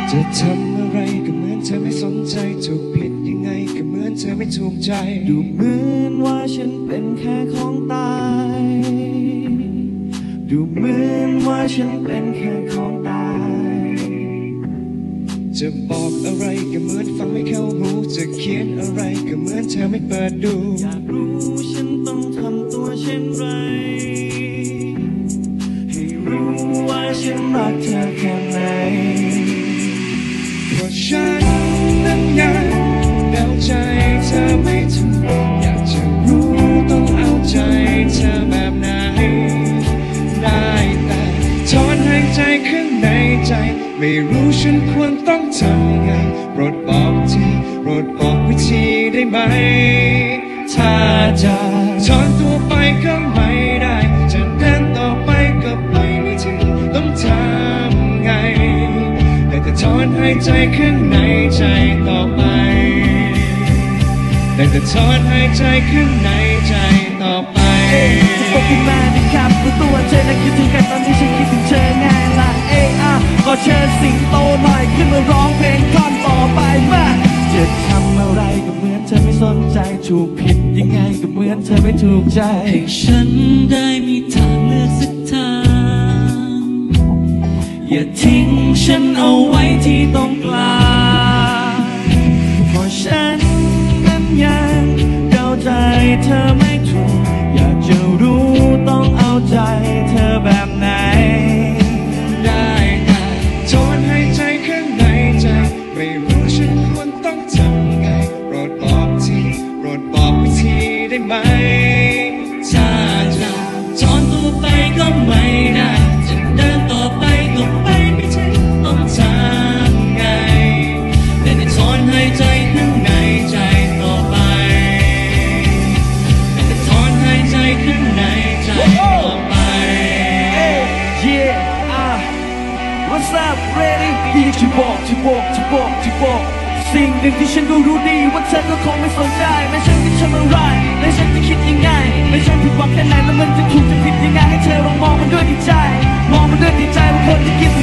จะทำอะไรก็เหมือนเธอไม่สนใจถูกผิดยังไงก็เหมือนเธอไม่ถูกใจดูเหมือนว่าฉันเป็นแค่ของตายดูเหมือนว่าฉันเป็นแค่ของตายจะบอกอะไรก็เหมือนฟังไม่เข้าหูจะเขียนอะไรก็เหมือนเธอไม่เปิดดูอยากรู้ฉันต้องทำตัวเช่นไรให้รู้ว่าฉันรักเธอแค่ไหนเพราะฉันนั้นยังเดาใจเธอไม่ถูกอยากจะรู้ต้องเอาใจเธอแบบไหนได้แต่ถอนหายใจข้างในใจไม่รู้ฉันควรต้องทำไงโปรดบอกทีโปรดบอกวิธีได้ไหมถ้าจะถอนตัวไปก็ไม่ได้จะเดินต่อไปก็ไปไม่ถึงต้องทำไงแต่จะถอนหายใจข้างในใจต่อไปแต่จะถอนหายใจข้างในใจต่อไปจะบอกขึ้นมาในคำว่าตัวเธอนั้นคิดถึงกันตอนที่ฉันคิดถึงเธอไงล่ะขอเชิญสิงโตหน่อยขึ้นมาร้องเพลงท่อนต่อไปมาจะทำอะไรก็เหมือนเธอไม่สนใจถูกผิดยังไงก็เหมือนเธอไม่ถูกใจให้ฉันได้มีทางเลือกสักทางอย่าทิ้งฉันเอาไว้ที่ตรงกลางเพราะฉันนั้นยังเข้าใจเธอไม่ถูกอยากจะรู้ต้องเอาใจเธอแบบไหนถอนหายใจข้างในใจไม่รู้ฉันควรต้องทำไงโปรดบอกทีโปรดบอกวิธีได้ไหมถ้าจะถอนตัวไปก็ไม่ได้จะเดินต่อไปก็ไปไม่ถึงต้องทำไงแต่จะถอนหายใจข้างในใจต่อไปแต่จะถอนหายใจข้างในใจต่อไป What's up, ready? ที่จะบอกสิ่งหนึ่งที่ฉันก็รู้ดีว่าเธอก็คงไม่สนใจไม่ฉันจะทำอะไรและฉันจะคิดยังไงไม่ฉันผิดหวังแค่ไหนแล้วมันจะถูกจะผิดยังไงให้เธอลองมองมันด้วยดีใจมองมันด้วยดีใจว่าคนที่คิด